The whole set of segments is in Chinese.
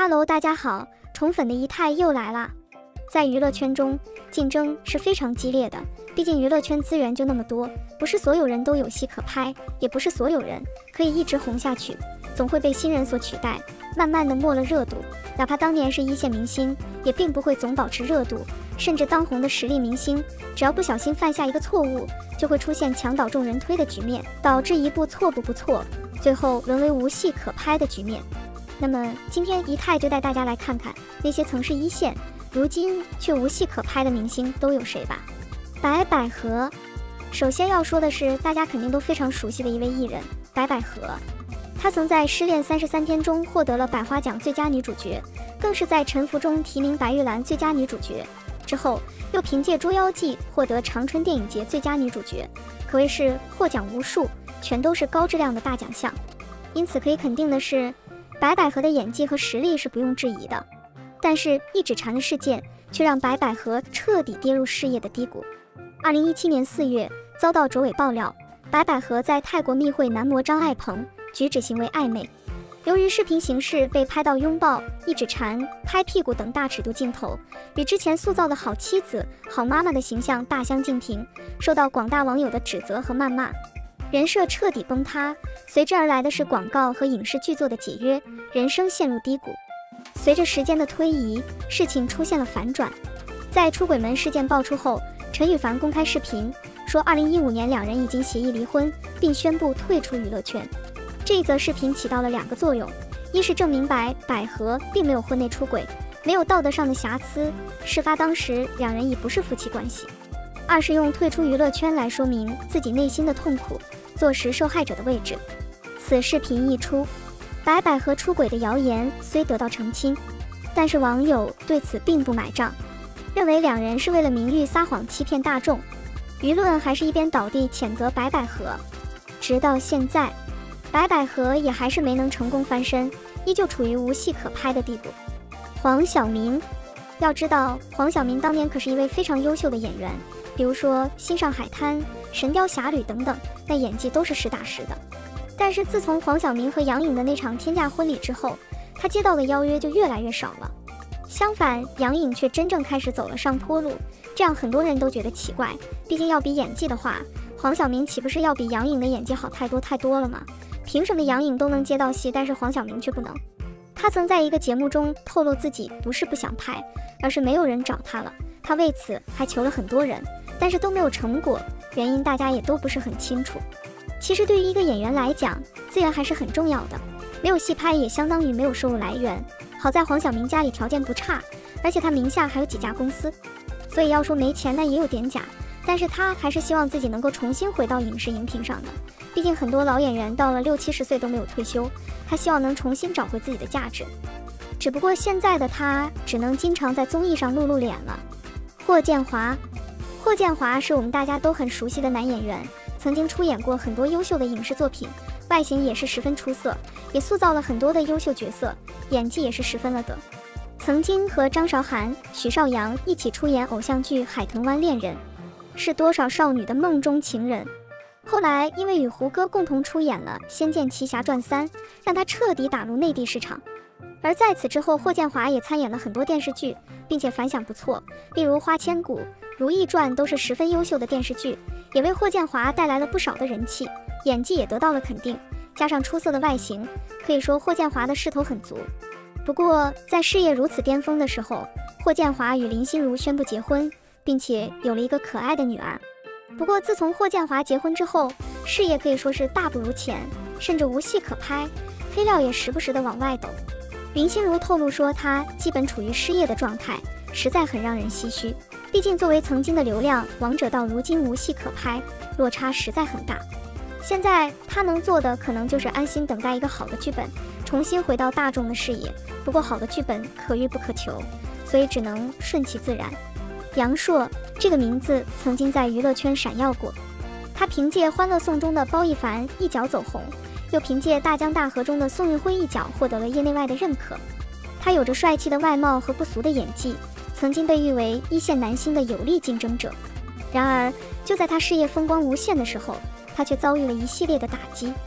Hello， 大家好，宠粉的仪态又来啦。在娱乐圈中，竞争是非常激烈的，毕竟娱乐圈资源就那么多，不是所有人都有戏可拍，也不是所有人可以一直红下去，总会被新人所取代，慢慢的没了热度。哪怕当年是一线明星，也并不会总保持热度，甚至当红的实力明星，只要不小心犯下一个错误，就会出现墙倒众人推的局面，导致一步错步不错，最后沦为无戏可拍的局面。那么今天仪态就带大家来看看那些曾是一线，如今却无戏可拍的明星都有谁吧。白百合，首先要说的是大家肯定都非常熟悉的一位艺人白百合，她曾在《失恋33天》中获得了百花奖最佳女主角，更是在《沉浮》中提名白玉兰最佳女主角，之后又凭借《捉妖记》获得长春电影节最佳女主角，可谓是获奖无数，全都是高质量的大奖项。因此可以肯定的是，白百合的演技和实力是不用质疑的。但是一指禅的事件却让白百合彻底跌入事业的低谷。2017年4月，遭到卓伟爆料，白百合在泰国密会男模张爱鹏，举止行为暧昧。由于视频形式被拍到拥抱、一指禅、拍屁股等大尺度镜头，与之前塑造的好妻子、好妈妈的形象大相径庭，受到广大网友的指责和谩骂，人设彻底崩塌。随之而来的是广告和影视剧作的解约，人生陷入低谷。随着时间的推移，事情出现了反转。在出轨门事件爆出后，陈羽凡公开视频说2015年两人已经协议离婚，并宣布退出娱乐圈。这一则视频起到了2个作用，一是证明白百合并没有婚内出轨，没有道德上的瑕疵，事发当时两人已不是夫妻关系；二是用退出娱乐圈来说明自己内心的痛苦，坐实受害者的位置。此视频一出，白百合出轨的谣言虽得到澄清，但是网友对此并不买账，认为两人是为了名誉撒谎欺骗大众，舆论还是一边倒地谴责白百合。直到现在，白百合也还是没能成功翻身，依旧处于无戏可拍的地步。黄晓明，要知道黄晓明当年可是一位非常优秀的演员，比如说《新上海滩》《神雕侠侣》等等，那演技都是实打实的。但是自从黄晓明和杨颖的那场天价婚礼之后，他接到的邀约就越来越少了。相反，杨颖却真正开始走了上坡路，这样很多人都觉得奇怪。毕竟要比演技的话，黄晓明岂不是要比杨颖的演技好太多太多了吗？凭什么杨颖都能接到戏，但是黄晓明却不能？他曾在一个节目中透露自己不是不想拍，而是没有人找他了。他为此还求了很多人，但是都没有成果，原因大家也都不是很清楚。其实对于一个演员来讲，资源还是很重要的，没有戏拍也相当于没有收入来源。好在黄晓明家里条件不差，而且他名下还有几家公司，所以要说没钱那也有点假。但是他还是希望自己能够重新回到影视荧屏上的，毕竟很多老演员到了60、70岁都没有退休，他希望能重新找回自己的价值。只不过现在的他只能经常在综艺上露脸了。霍建华，霍建华是我们大家都很熟悉的男演员，曾经出演过很多优秀的影视作品，外形也是十分出色，也塑造了很多的优秀角色，演技也是十分了得。曾经和张韶涵、许绍洋一起出演偶像剧《海豚湾恋人》，是多少少女的梦中情人。后来因为与胡歌共同出演了《仙剑奇侠传3》，让他彻底打入内地市场。而在此之后，霍建华也参演了很多电视剧，并且反响不错，例如《花千骨》《如懿传》都是十分优秀的电视剧，也为霍建华带来了不少的人气，演技也得到了肯定，加上出色的外形，可以说霍建华的势头很足。不过在事业如此巅峰的时候，霍建华与林心如宣布结婚，并且有了一个可爱的女儿。不过自从霍建华结婚之后，事业可以说是大不如前，甚至无戏可拍，黑料也时不时的往外抖。林心如透露说，她基本处于失业的状态，实在很让人唏嘘。毕竟作为曾经的流量王者到如今无戏可拍，落差实在很大。现在她能做的可能就是安心等待一个好的剧本，重新回到大众的视野。不过好的剧本可遇不可求，所以只能顺其自然。杨烁这个名字曾经在娱乐圈闪耀过，他凭借《欢乐颂》中的包奕凡一脚走红，又凭借《大江大河》中的宋运辉一脚获得了业内外的认可。他有着帅气的外貌和不俗的演技，曾经被誉为一线男星的有力竞争者。然而就在他事业风光无限的时候，他却遭遇了一系列的打击。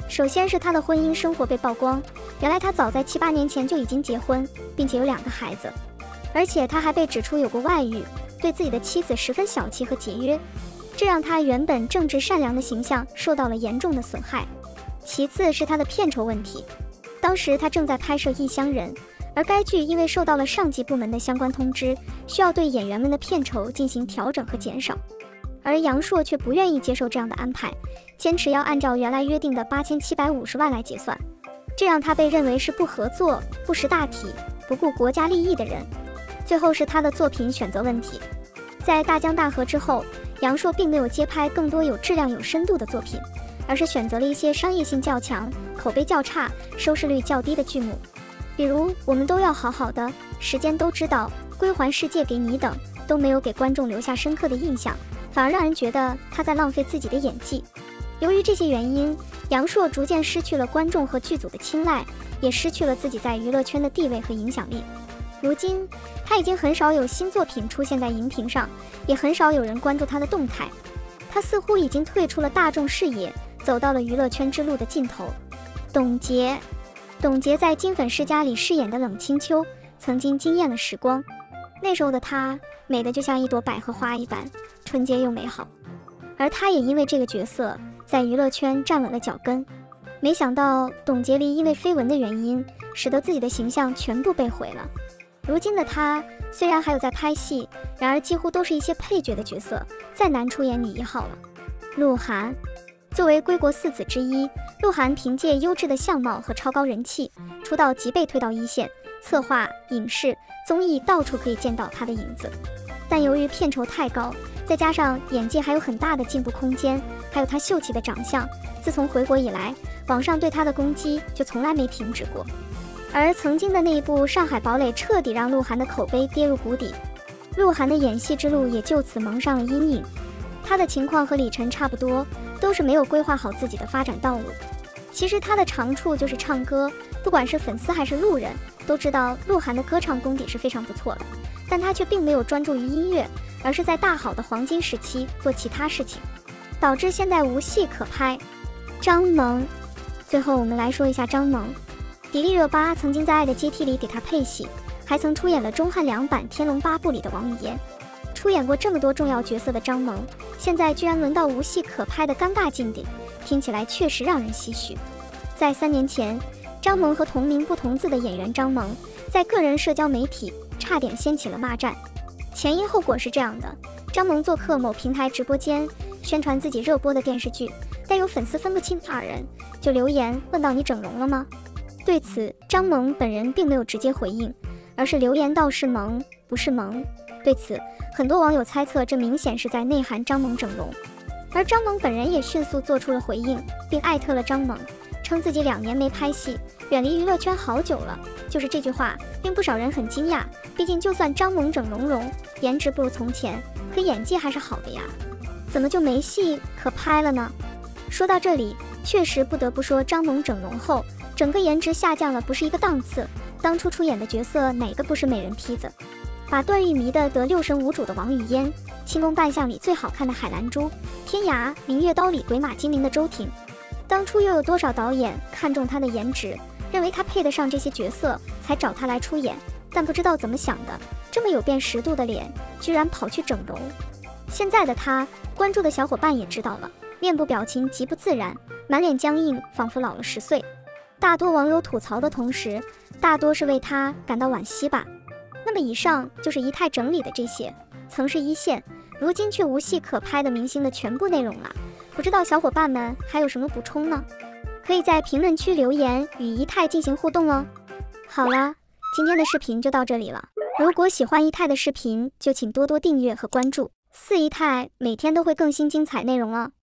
首先是她的婚姻生活被曝光，原来她早在7、8年前就已经结婚，并且有2个孩子，而且她还被指出有过外遇，对自己的妻子十分小气和节约，这让她原本正直善良的形象受到了严重的损害。其次是她的片酬问题，当时她正在拍摄《异乡人》，而该剧因为受到了上级部门的相关通知，需要对演员们的片酬进行调整和减少，而杨烁却不愿意接受这样的安排，坚持要按照原来约定的8750万来结算，这让他被认为是不合作、不识大体、不顾国家利益的人。最后是他的作品选择问题，在大江大河之后，杨烁并没有接拍更多有质量、有深度的作品，而是选择了一些商业性较强、口碑较差、收视率较低的剧目，比如《我们都要好好的》、《时间都知道》、《归还世界给你》等，都没有给观众留下深刻的印象，反而让人觉得他在浪费自己的演技。由于这些原因，杨烁逐渐失去了观众和剧组的青睐，也失去了自己在娱乐圈的地位和影响力。如今，他已经很少有新作品出现在荧屏上，也很少有人关注他的动态。他似乎已经退出了大众视野，走到了娱乐圈之路的尽头。董洁在《金粉世家》里饰演的冷清秋，曾经惊艳了时光。那时候的她，美得就像一朵百合花一般，纯洁又美好。而她也因为这个角色，在娱乐圈站稳了脚跟。没想到董洁离因为绯闻的原因，使得自己的形象全部被毁了。如今的她虽然还有在拍戏，然而几乎都是一些配角的角色，再难出演女1号了。鹿晗作为归国4子之一，鹿晗凭借优质的相貌和超高人气，出道即被推到一线，策划、影视、综艺到处可以见到他的影子。但由于片酬太高，再加上演技还有很大的进步空间，还有他秀气的长相，自从回国以来，网上对他的攻击就从来没停止过。而曾经的那一部《上海堡垒》彻底让鹿晗的口碑跌入谷底，鹿晗的演戏之路也就此蒙上了阴影。他的情况和李晨差不多，都是没有规划好自己的发展道路。其实他的长处就是唱歌，不管是粉丝还是路人都知道鹿晗的歌唱功底是非常不错的，但他却并没有专注于音乐，而是在大好的黄金时期做其他事情，导致现在无戏可拍。张萌，最后我们来说一下张萌。迪丽热巴曾经在《爱的阶梯》里给她配戏，还曾出演了钟汉良版《天龙八部》里的王语嫣。出演过这么多重要角色的张萌，现在居然沦到无戏可拍的尴尬境地，听起来确实让人唏嘘。在3年前，张萌和同名不同字的演员张萌在个人社交媒体差点掀起了骂战。前因后果是这样的：张萌做客某平台直播间，宣传自己热播的电视剧，但有粉丝分不清2人，就留言问到你整容了吗？对此，张萌本人并没有直接回应，而是留言道是萌，不是萌。对此，很多网友猜测这明显是在内涵张萌整容，而张萌本人也迅速做出了回应，并艾特了张萌，称自己2年没拍戏，远离娱乐圈好久了。就是这句话令不少人很惊讶，毕竟就算张萌整容，颜值不如从前，可演技还是好的呀，怎么就没戏可拍了呢？说到这里，确实不得不说张萌整容后整个颜值下降了不是一个档次，当初出演的角色哪个不是美人坯子？把段誉迷得六神无主的王语嫣，清宫扮相里最好看的海兰珠，天涯明月刀里鬼马精灵的周婷，当初又有多少导演看中她的颜值，认为她配得上这些角色，才找她来出演，但不知道怎么想的，这么有辨识度的脸，居然跑去整容。现在的她，关注的小伙伴也知道了，面部表情极不自然，满脸僵硬，仿佛老了10岁。大多网友吐槽的同时，大多是为她感到惋惜吧。那么以上就是仪态整理的这些曾是一线，如今却无戏可拍的明星的全部内容了。不知道小伙伴们还有什么补充呢？可以在评论区留言与仪态进行互动哦。好了，今天的视频就到这里了。如果喜欢仪态的视频，就请多多订阅和关注。4仪态每天都会更新精彩内容哦。